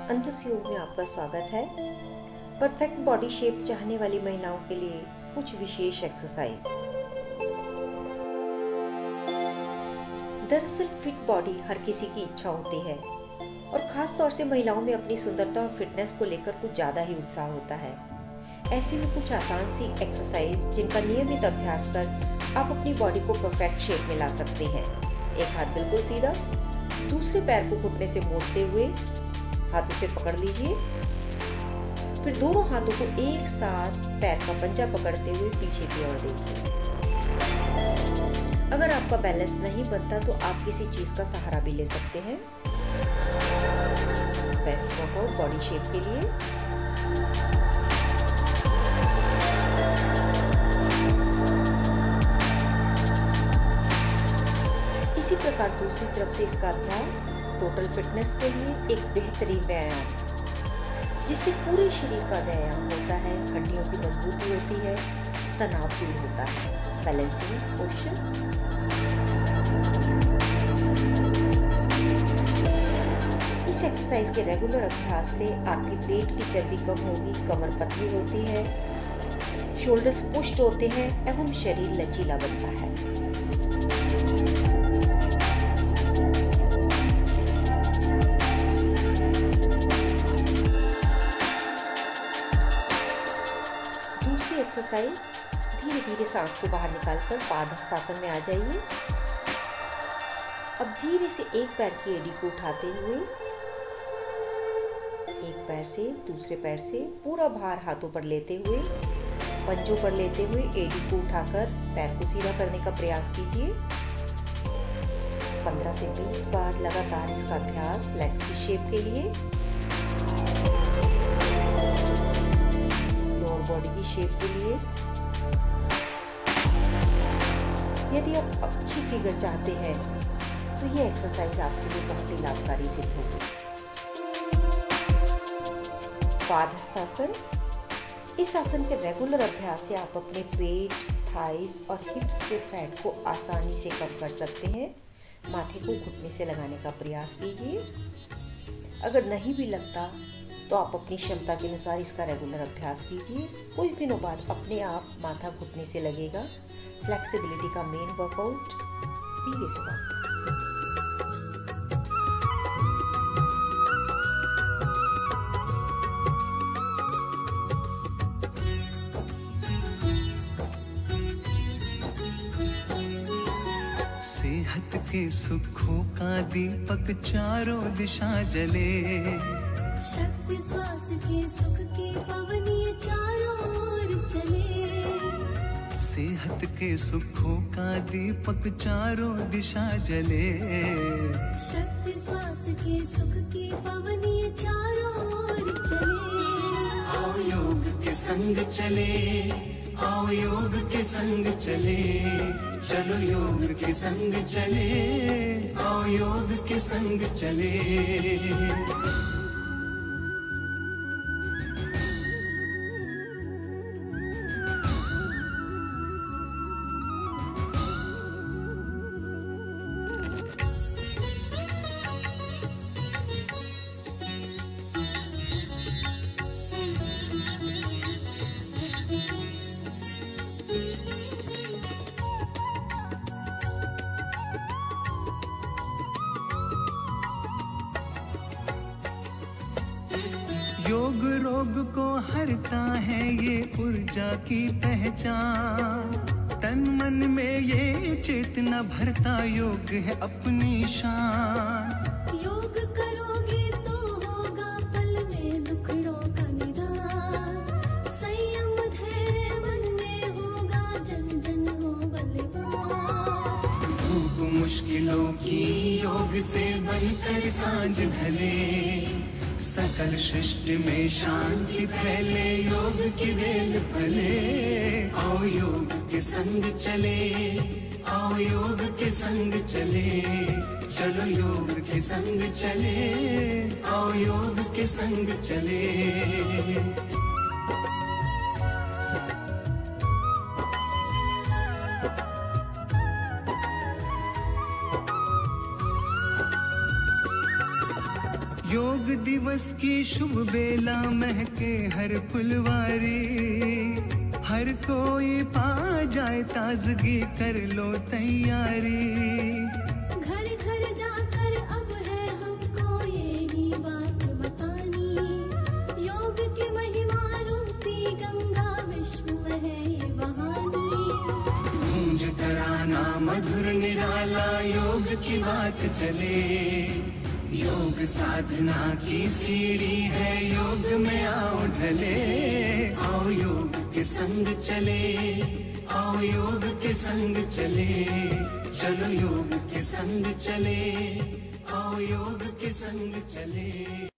अंतस योग में आपका स्वागत है। परफेक्ट बॉडी शेप चाहने वाली महिलाओं के लिए कुछ विशेष एक्सरसाइज। दरअसल फिट बॉडी हर किसी की इच्छा होती है और खास तौर से महिलाओं में अपनी सुंदरता और फिटनेस को लेकर कुछ ज़्यादा ही उत्साह होता है। ऐसे में कुछ आसान सी एक्सरसाइज जिनका नियमित अभ्यास कर आप अपनी बॉडी को परफेक्ट शेप में ला सकते हैं। एक हाथ बिल्कुल सीधा, दूसरे पैर को घुटने से मोड़ते हुए हाथों से पकड़ लीजिए। फिर दोनों हाथों को एक साथ पैर का पंजा पकड़ते हुए पीछे की ओर देखिए। अगर आपका बैलेंस नहीं बनता तो आप किसी चीज का सहारा भी ले सकते हैं। बेस्ट वर्कआउट बॉडी शेप के लिए। इसी प्रकार दूसरी तरफ से इसका अभ्यास टोटल फिटनेस के लिए एक बेहतरीन व्यायाम, जिससे पूरे शरीर का व्यायाम होता है, हड्डियों की मजबूती होती है, तनाव दूर होता है। Balancing posture. इस एक्सरसाइज के रेगुलर अभ्यास से आपकी पेट की चर्बी कम होगी, कमर पतली होती है, शोल्डर्स पुष्ट होते हैं एवं शरीर लचीला बनता है। एक्सरसाइज धीरे धीरे सांस को बाहर निकालकर पादहस्तासन में आ जाइए। अब धीरे से एक पैर की एड़ी को उठाते हुए एक पैर से दूसरे पैर से पूरा भार हाथों पर लेते हुए पंजों पर लेते हुए एड़ी को उठाकर पैर को सीधा करने का प्रयास कीजिए। 15 से 20 बार लगातार इसका अभ्यास लेग्स की शेप के लिए, बॉडी की शेप के लिए। यदि आप अच्छी फिगर चाहते हैं तो ये एक्सरसाइज आपके लिए बहुत ही लाभकारी सिद्ध होगी। पादहस्तासन। इस आसन के रेगुलर अभ्यास से आप अपने पेट, थाइस और हिप्स के फैट को आसानी से कम कर सकते हैं। माथे को घुटने से लगाने का प्रयास कीजिए। अगर नहीं भी लगता तो आप अपनी क्षमता के अनुसार इसका रेगुलर अभ्यास कीजिए। कुछ दिनों बाद अपने आप माथा घुटने से लगेगा। फ्लेक्सिबिलिटी का मेन वर्कआउट। धीरे से वापस। सेहत के सुखों का दीपक चारों दिशा जले, शक्ति स्वास्थ्य के सुख की पवनी चारों ओर चले। सेहत के सुखों का दीपक चारों दिशा जले, शक्ति स्वास्थ्य के सुख की पवनी चारों ओर चले। आओ योग के संग चले, आओ योग के संग चले, चलो योग के संग चले, आओ योग के संग चले। योग रोग को हरता है ये ऊर्जा की पहचान, तन मन में ये चेतना भरता योग है अपनी शान। योग करोगे तो होगा पल में दुखड़ों का निदान, संयम धैर्य मन में होगा जन जन हो बलवान। धूप मुश्किलों की योग से बनकर सांझ ढले, सकल सृष्टि में शांति फैले, योग की बेल फले। आओ योग के संग चले, आओ योग के संग चले, चलो योग के संग चले, आओ योग के संग चले। योग दिवस की शुभ बेला महके हर फुलवारी, हर कोई पा जाए ताजगी, कर लो तैयारी। घर घर जाकर अब है हमको यही बात बतानी, योग की महिमा रूपी गंगा विश्व में है ये बहानी। गूंज तराना मधुर निराला योग की बात चले, योग साधना की सीढ़ी है, योग में आओ ढले। आओ योग के संग चले, आओ योग के संग चले, चलो योग के संग चले, आओ योग के संग चले।